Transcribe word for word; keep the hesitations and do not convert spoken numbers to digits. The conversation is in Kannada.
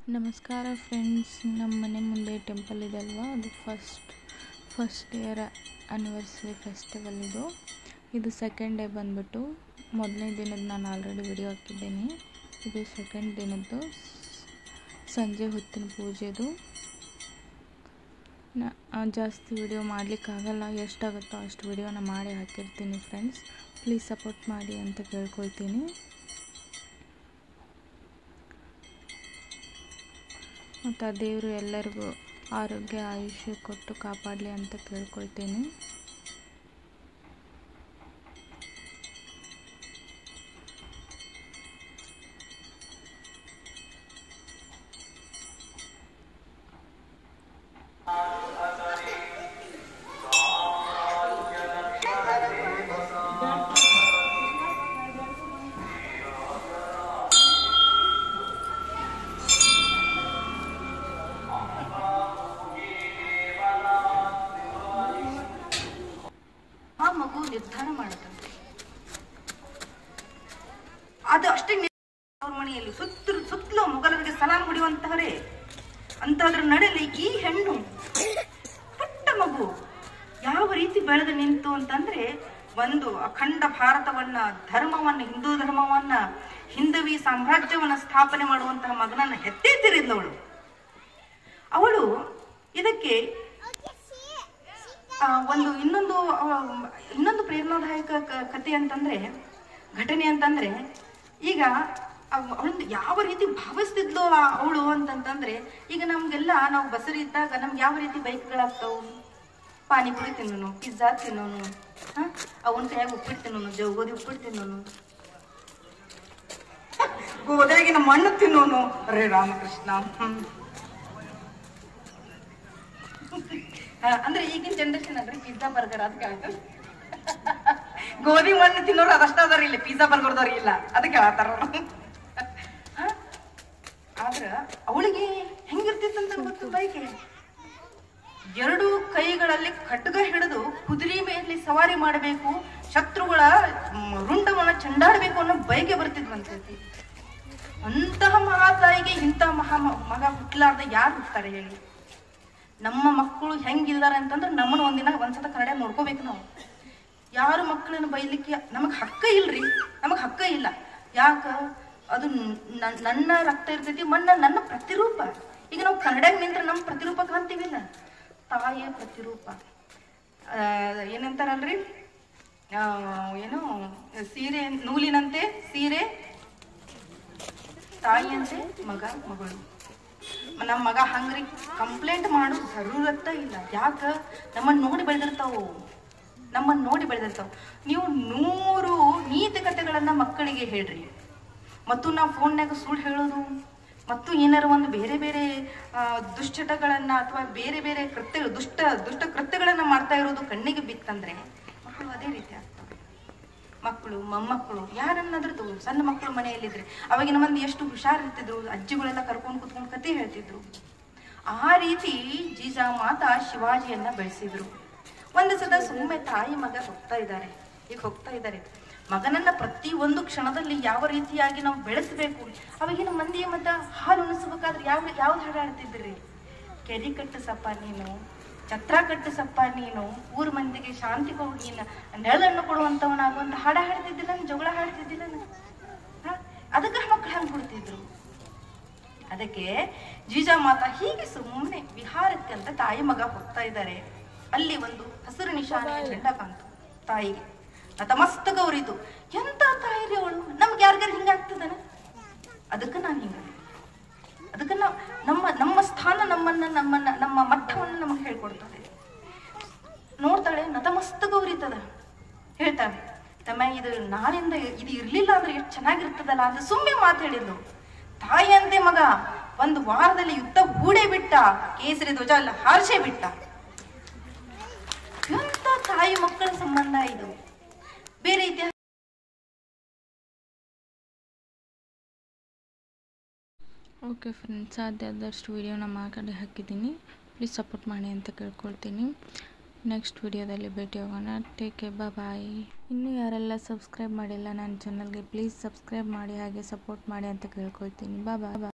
ನಮಸ್ಕಾರ ಫ್ರೆಂಡ್ಸ್, ನಮ್ಮ ಮನೆ ಮುಂದೆ ಟೆಂಪಲ್ ಇದೆ ಅಲ್ವಾ, ಅದು first first year anniversary festival ಇದು ಇದು ಸೆಕೆಂಡ್ ಡೇ ಬಂದ್ಬಿಟ್ಟು. ಮೊದಲನೇ ದಿನದ ನಾನು ಆಲ್ರೆಡಿ ವಿಡಿಯೋ ಹಾಕಿದ್ದೀನಿ. ಇದು ಸೆಕೆಂಡ್ ದಿನದ್ದು ಸಂಜೆ ಹೊತ್ತಿನ ಪೂಜೆದು. ನಾ ಜಾಸ್ತಿ ವಿಡಿಯೋ ಮಾಡಲಿಕ್ಕಾಗಲ್ಲ, ಎಷ್ಟಾಗುತ್ತೋ ಅಷ್ಟು ವಿಡಿಯೋನ ಮಾಡಿ ಹಾಕಿರ್ತೀನಿ ಫ್ರೆಂಡ್ಸ್. ಪ್ಲೀಸ್ ಸಪೋರ್ಟ್ ಮಾಡಿ ಅಂತ ಕೇಳ್ಕೊಳ್ತೀನಿ. ಮತ್ತು ಆ ದೇವರು ಎಲ್ಲರಿಗೂ ಆರೋಗ್ಯ ಆಯುಷ್ಯ ಕೊಟ್ಟು ಕಾಪಾಡಲಿ ಅಂತ ಕೇಳ್ಕೊಳ್ತೀನಿ. ಮಗು ನಿರ್ಧಾರ ಮಾಡುತ್ತಂತೆ, ಅದು ಅಷ್ಟೇ ಅವ್ರ ಮನೆಯಲ್ಲಿ ಸುತ್ತ ಸುತ್ತಲೂ ಮೊಘಲರಿಗೆ ಸಲಾಂ ಹೊಡೆಯುವಂತವರೇ ಅಂತದ್ರ ನಡೆಯಲ್ಲಿ ಈ ಹೆಣ್ಣು ಪುಟ್ಟ ಮಗು ಯಾವ ರೀತಿ ಬೆಳೆದು ನಿಂತು ಅಂತಂದ್ರೆ, ಒಂದು ಅಖಂಡ ಭಾರತವನ್ನ ಧರ್ಮವನ್ನ ಹಿಂದೂ ಧರ್ಮವನ್ನ ಹಿಂದವಿ ಸಾಮ್ರಾಜ್ಯವನ್ನ ಸ್ಥಾಪನೆ ಮಾಡುವಂತಹ ಮಗನನ್ನ ಹೆತ್ತೇ ತಿರಿದ್ಲವಳು. ಅವಳು ಇದಕ್ಕೆ ಒಂದು ಇನ್ನೊಂದು ಇನ್ನೊಂದು ಪ್ರೇರಣಾದಾಯಕ ಕಥೆ ಅಂತಂದ್ರೆ, ಘಟನೆ ಅಂತಂದ್ರೆ, ಈಗ ಅವಳು ಯಾವ ರೀತಿ ಭಾವಿಸ್ತಿದ್ಲು ಅವಳು ಅಂತಂತಂದ್ರೆ, ಈಗ ನಮ್ಗೆಲ್ಲ ನಾವು ಬಸರಿ ಇದ್ದಾಗ ನಮ್ಗೆ ಯಾವ ರೀತಿ ಬೈಕ್ಗಳಾಗ್ತಾವು, ಪಾನಿಪುರಿ ತಿನ್ನೋನು, ಪಿಜ್ಜಾ ತಿನ್ನೋನು, ಹ ಅವನ ಕೈಯಾಗ ಉಪ್ಪಿಟ್ಟು ತಿನ್ನೋನು, ಜೌಗೋದಿ ಉಪ್ಪಿಟ್ಟು ತಿನ್ನೋನು, ಗೋದಾಗಿನ ಮಣ್ಣು ತಿನ್ನೋನು. ರೇ ರಾಮಕೃಷ್ಣ. ಹ್ಮ್ ಅಂದ್ರೆ ಈಗಿನ ಜನರೇಷನ್ ಅಂದ್ರೆ ಪಿಜ್ಜಾ ಬರ್ಗರ್ ಅದಕ್ಕೆ ಆಯ್ತು. ಗೋಧಿ ಮಣ್ಣು ತಿನ್ನೋರು ಅದಷ್ಟ ಅದಾರ, ಇಲ್ಲ ಪಿಜ್ಜಾ ಬರ್ಗರ್ದವ್ರು ಇಲ್ಲ, ಅದಕ್ಕೆ ಹೇಳ್ತಾರ. ಆದ್ರ ಅವಳಿಗೆ ಹೆಂಗಿರ್ತಿತ್ತಂತ ಗೊತ್ತು ಬೈಕೆ, ಎರಡು ಕೈಗಳಲ್ಲಿ ಖಡ್ಗ ಹಿಡಿದು ಕುದುರೆ ಮೇಲೆ ಸವಾರಿ ಮಾಡಬೇಕು, ಶತ್ರುಗಳ ರುಂಡವನ್ನ ಚಂಡಾಡಬೇಕು ಅನ್ನೋ ಬೈಕೆ ಬರ್ತಿದ್ವಂತೈತಿ. ಅಂತಹ ಮಹಾತಾಯಿಗೆ ಇಂತಹ ಮಹಾ ಮಗ ಹುಟ್ಟಲಾರ್ದ ಯಾರು ಹುಟ್ತಾರೆ ಹೇಳಿ? ನಮ್ಮ ಮಕ್ಕಳು ಹೆಂಗಿದ್ದಾರೆ ಅಂತಂದ್ರೆ ನಮ್ಮನ್ನ ಒಂದಿನ ಒಂದ್ಸತ ಕನ್ನಡ ನೋಡ್ಕೋಬೇಕು ನಾವು. ಯಾರು ಮಕ್ಕಳನ್ನ ಬೈಲಿಕ್ಕೆ ನಮಗ್ ಹಕ್ಕ ಇಲ್ರಿ, ನಮಗ್ ಹಕ್ಕ ಇಲ್ಲ. ಯಾಕ? ಅದು ನನ್ನ ರಕ್ತ ಇರ್ತೈತಿ, ಮಣ್ಣ ನನ್ನ ಪ್ರತಿರೂಪ. ಈಗ ನಾವು ಕನ್ನಡ ನಿಂತ್ರ ನಮ್ಮ ಪ್ರತಿರೂಪ ಕಾಣ್ತೀವಿಲ್ಲ, ತಾಯಿಯ ಪ್ರತಿರೂಪ. ಏನಂತಾರಲ್ರಿ, ಏನು ಸೀರೆ ನೂಲಿನಂತೆ ಸೀರೆ, ತಾಯಿಯಂತೆ ಮಗ ಮಗಳು. ನಮ್ಮ ಮಗ ಹಂಗ್ರಿ ಕಂಪ್ಲೇಂಟ್ ಮಾಡೋ ಜರೂರತ್ತ ಇಲ್ಲ. ಯಾಕ? ನಮ್ಮನ್ನ ನೋಡಿ ಬೆಳೆದಿರ್ತಾವು, ನಮ್ಮನ್ನ ನೋಡಿ ಬೆಳೆದಿರ್ತಾವ. ನೀವು ನೂರು ನೀತಿ ಕಥೆಗಳನ್ನ ಮಕ್ಕಳಿಗೆ ಹೇಳ್ರಿ, ಮತ್ತು ನಾವು ಫೋನ್ಯಾಗ ಸುಳ್ಳು ಹೇಳೋದು ಮತ್ತು ಏನಾರು ಒಂದು ಬೇರೆ ಬೇರೆ ದುಶ್ಚಟಗಳನ್ನ ಅಥವಾ ಬೇರೆ ಬೇರೆ ಕೃತ್ಯ ದುಷ್ಟ ದುಷ್ಟ ಕೃತ್ಯಗಳನ್ನ ಮಾಡ್ತಾ ಇರೋದು ಕಣ್ಣಿಗೆ ಬಿತ್ತಂದ್ರೆ ಮಕ್ಕಳು ಅದೇ ರೀತಿ ಆಗ್ತವೆ. ಮಕ್ಕಳು ಮೊಮ್ಮಕ್ಕಳು ಯಾರನ್ನಾದ್ರೂ ಸಣ್ಣ ಮಕ್ಕಳು ಮನೆಯಲ್ಲಿದ್ರೆ ಅವಾಗಿನ ಮಂದಿ ಎಷ್ಟು ಹುಷಾರಿರ್ತಿದ್ರು, ಅಜ್ಜಿಗಳೆಲ್ಲ ಕರ್ಕೊಂಡು ಕುತ್ಕೊಂಡು ಕತೆ ಹೇಳ್ತಿದ್ರು. ಆ ರೀತಿ ಜೀಜಾಮಾತ ಶಿವಾಜಿಯನ್ನ ಬೆಳೆಸಿದ್ರು. ಒಂದು ಸದ ಸುಮ್ಮನೆ ತಾಯಿ ಮಗ ಹೋಗ್ತಾ ಇದ್ದಾರೆ, ಈಗ ಹೋಗ್ತಾ ಇದ್ದಾರೆ. ಮಗನನ್ನ ಪ್ರತಿ ಒಂದು ಕ್ಷಣದಲ್ಲಿ ಯಾವ ರೀತಿಯಾಗಿ ನಾವು ಬೆಳೆಸಬೇಕು. ಅವಾಗಿನ ಮಂದಿಯ ಮತ ಹಾಲು ಉಣಿಸ್ಬೇಕಾದ್ರೆ ಯಾವ ಯಾವ್ದು ಹಾಡು ಹಾಡ್ತಿದ್ರಿ? ಕೆರಿ ಕಟ್ಟು ಸಪ್ಪ ನೀನು, ಛತ್ರ ಕಟ್ಟು ಸಪ್ಪ ನೀನು, ಊರ್ ಮಂದಿಗೆ ಶಾಂತಿ ಕೊಡು ನೀನು, ನೆರಳನ್ನು ಕೊಡುವಂತವನಾಗುವಂತ ಹಾಡ ಹಾಡ್ತಿದ್ದಿಲ್ಲ, ಜಗಳ ಹಾಡ್ತಿದ್ದಿಲ್ಲ. ಅದಕ್ಕೆ ಮಕ್ಕಳು ಹಂಗೆ ಬಿಡ್ತಿದ್ರು. ಅದಕ್ಕೆ ಜೀಜಾಮಾತ ಹೀಗೆ ಸುಮ್ಮನೆ ವಿಹಾರಕ್ಕೆ ಅಂತ ತಾಯಿ ಮಗ ಹೋಗ್ತಾ ಇದ್ದಾರೆ. ಅಲ್ಲಿ ಒಂದು ಹಸಿರು ನಿಶಾನೆಯ ಜೆಂಡ ಕಾಣ್ತು ತಾಯಿಗೆ. ನತಮಸ್ತಕ ಉರಿತು. ಎಂತ ತಾಯಿ ರೀ ಅವಳು, ನಮ್ಗೆ ಯಾರಿಗಾರು ಹಿಂಗಾಗ್ತದನ? ಅದಕ್ಕೆ ನಾನು ಹಿಂಗ ಅದಕ್ಕೆ ನಾವು ನಮ್ಮ ನಮ್ಮ ಸ್ಥಾನ ನಮ್ಮನ್ನ ನಮ್ಮನ್ನ ನಮ್ಮ ಮಟ್ಟವನ್ನು ನಮಗೆ ಹೇಳ್ಕೊಡ್ತದೆ. ನೋಡ್ತಾಳೆ, ನತಮಸ್ತಕ ಉರಿತದ. ಹೇಳ್ತಾಳೆ, ತಮ್ಮ ಇದು ನಾಳಿಂದ ಇದು ಇರ್ಲಿಲ್ಲ ಅಂದ್ರೆ ಎಷ್ಟು ಚೆನ್ನಾಗಿರ್ತದಲ್ಲ ಅಂತ ಸುಮ್ಮನೆ ಮಾತು ಹೇಳಿದ್ಲು. ತಾಯಿಯಂತೆ ಮಗ ಒಂದು ವಾರದಲ್ಲಿ ಯುದ್ಧ ಹೂಡೇ ಬಿಟ್ಟ, ಕೇಸರಿ ಧ್ವಜ ಅಲ್ಲ ಹಾರಿಸೇ ಬಿಟ್ಟ. ಎಂತ ತಾಯಿ ಮಕ್ಕಳ ಸಂಬಂಧ ಇದು, ಬೇರೆ ಇತಿಹಾಸ. ಓಕೆ ಫ್ರೆಂಡ್ಸ್, ಸಾಧ್ಯ ಆದಷ್ಟು ವಿಡಿಯೋನ ಮಾಡಿ ಹಾಕಿದ್ದೀನಿ. ಪ್ಲೀಸ್ ಸಪೋರ್ಟ್ ಮಾಡಿ ಅಂತ ಕೇಳ್ಕೊಳ್ತೀನಿ. ನೆಕ್ಸ್ಟ್ ವಿಡಿಯೋದಲ್ಲಿ ಭೇಟಿ ಹೋಗೋಣ. Take care, bye. ಇನ್ನೂ ಯಾರೆಲ್ಲ ಸಬ್ಸ್ಕ್ರೈಬ್ ಮಾಡಿಲ್ಲ ನನ್ನ ಚಾನಲ್ಗೆ ಪ್ಲೀಸ್ ಸಬ್ಸ್ಕ್ರೈಬ್ ಮಾಡಿ, ಹಾಗೆ ಸಪೋರ್ಟ್ ಮಾಡಿ ಅಂತ ಕೇಳ್ಕೊಳ್ತೀನಿ. ಬಾಯ್ ಬಾಯ್.